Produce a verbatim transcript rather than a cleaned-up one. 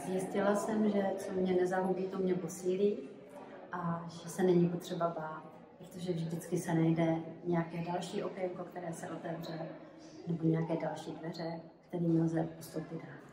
Zjistila jsem, že co mě nezahubí, to mě posílí a že se není potřeba bát, protože vždycky se najde nějaké další okénko, které se otevře, nebo nějaké další dveře, kterými lze postoupit dál.